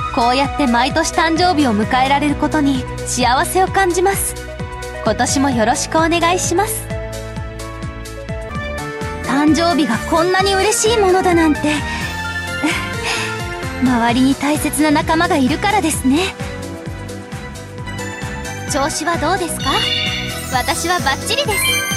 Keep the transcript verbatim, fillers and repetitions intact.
こうやって毎年誕生日を迎えられることに幸せを感じます。今年もよろしくお願いします。誕生日がこんなに嬉しいものだなんて周りに大切な仲間がいるからですね。調子はどうですか？私はバッチリです。